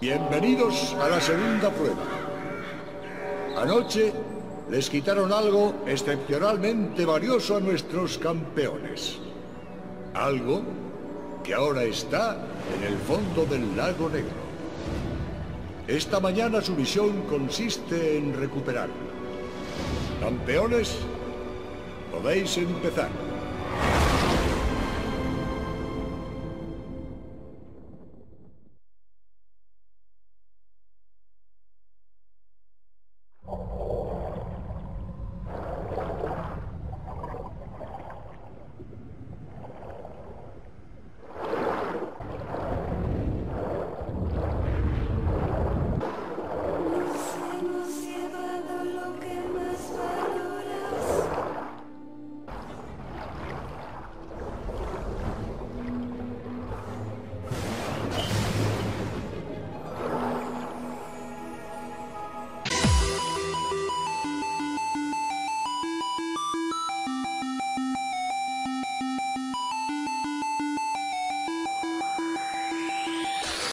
Bienvenidos a la segunda prueba. Anoche les quitaron algo excepcionalmente valioso a nuestros campeones. Algo que ahora está en el fondo del lago Negro. Esta mañana su misión consiste en recuperarlo. Campeones, podéis empezar.